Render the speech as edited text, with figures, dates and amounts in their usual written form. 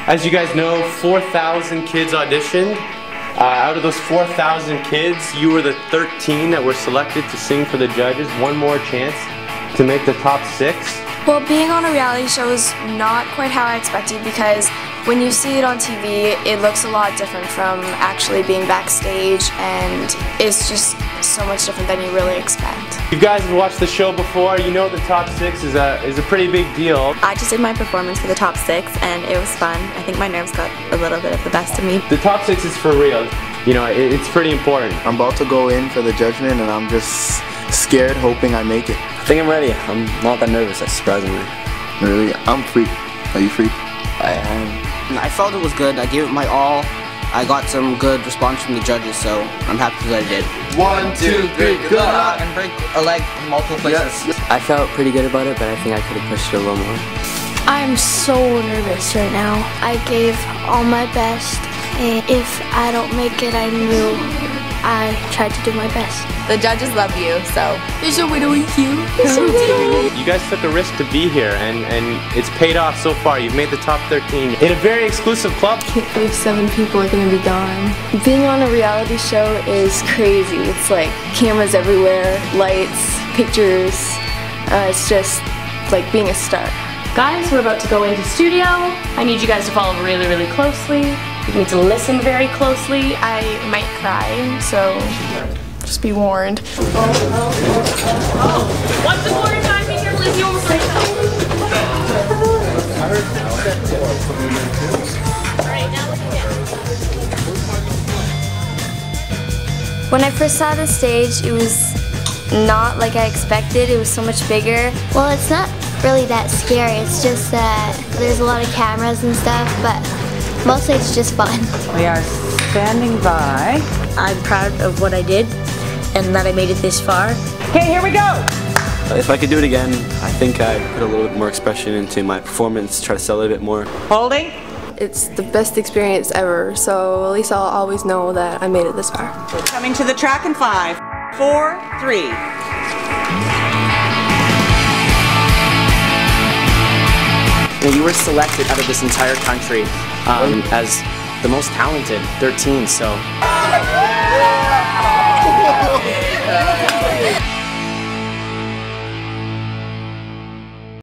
As you guys know, 4,000 kids auditioned. Out of those 4,000 kids, you were the 13 that were selected to sing for the judges. One more chance to make the top 6. Well, being on a reality show is not quite how I expected, because when you see it on TV, it looks a lot different from actually being backstage, and it's just so much different than you really expect. You guys have watched the show before, you know the top 6 is a pretty big deal. I just did my performance for the top 6 and it was fun. I think my nerves got a little bit of the best of me. The top 6 is for real. You know, it's pretty important. I'm about to go in for the judgment and I'm just scared, hoping I make it. I think I'm ready. I'm not that nervous, surprisingly. Really? I'm free. Are you free? I am. I felt it was good. I gave it my all. I got some good response from the judges, so I'm happy that I did. 1, 2, 3, good luck! And break a leg in multiple places. Yes. I felt pretty good about it, but I think I could have pushed it a little more. I'm so nervous right now. I gave all my best, and if I don't make it, I knew I tried to do my best. The judges love you, so there's no way to win you. You guys took a risk to be here, and it's paid off so far. You've made the top 13 in a very exclusive club. I can't believe 7 people are going to be gone. Being on a reality show is crazy. It's like cameras everywhere, lights, pictures. It's just like being a star. Guys, we're about to go into studio. I need you guys to follow really, really closely. You need to listen very closely. I might cry, so just be warned. What's the more time in here, Lizzie? Almost right now. Alright, now look again. When I first saw the stage, it was not like I expected. It was so much bigger. Well, it's not really that scary. It's just that there's a lot of cameras and stuff, but mostly it's just fun. We are standing by. I'm proud of what I did and that I made it this far. Okay, here we go! If I could do it again, I think I'd put a little bit more expression into my performance, try to sell it a bit more. Holding. It's the best experience ever, so at least I'll always know that I made it this far. Coming to the track in 5, 4, 3. You were selected out of this entire country as the most talented 13, so